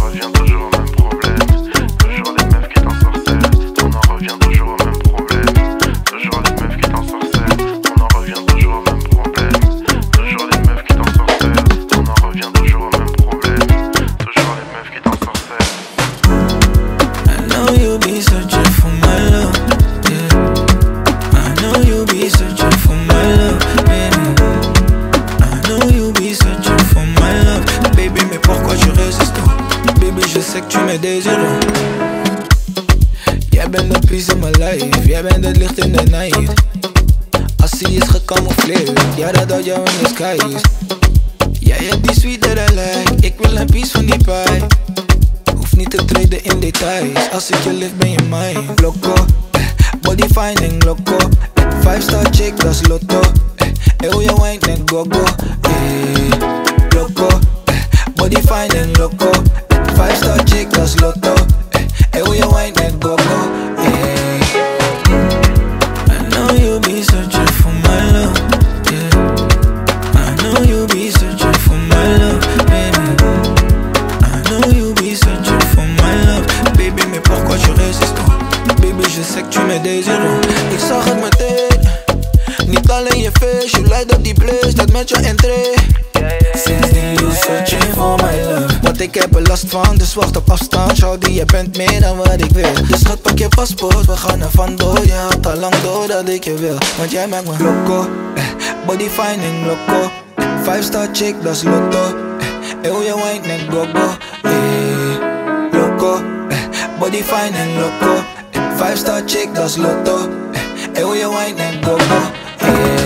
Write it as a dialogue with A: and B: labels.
A: revient toujours au même problème. Toujours les meufs qui t'ensorcellent. On en revient toujours au même problème. Toujours les meufs qui t'ensorcellent. On en revient toujours au même problème. Toujours les meufs qui t'ensorcellent. On en revient toujours au même problème. Toujours les meufs qui t'ensorcellent.
B: I know you be searching for my love, yeah. I know you be searching for my love, baby. I know you be searching for my love, baby. Mais pourquoi tu résistes? Baby, je sais que tu me désires. Jij bent de peace in my life, jij bent het licht in de night. Assie is gecamoufleerd, ja dat had jou in the skies. Jij hebt die sweet that I like, ik wil een piece van die pie. Hoef niet te treden in details, als ik je lift ben je mine. Loco, body finding loco, 5-star chick dat is lotto. Hoe je wine net go-go, loco, body finding loco, 5-star chick dat is lotto. Hoe je wine net go-go, I know you be searching for my love, yeah. I know you be searching for my love, baby. I know you be searching for my love, baby. Mais pourquoi tu résistes? Baby, je sais que tu me désires. Ik zag het meteen, niet alleen je face, you light up die place, dat met je entree. Sindsdien you searching for my love, want ik heb er last van, dus wacht op afstand. Shawty, je bent meer dan wat ik wil. Dus schat, pak je paspoort, we gaan er vandoor. Je had al lang door dat ik je wil, want jij maakt me loco, body finding loco, 5-star chick, dat is lotto. Hoe je wine net go-go, loco, body finding loco, 5-star chick, dat is lotto. Hoe je wine net go-go,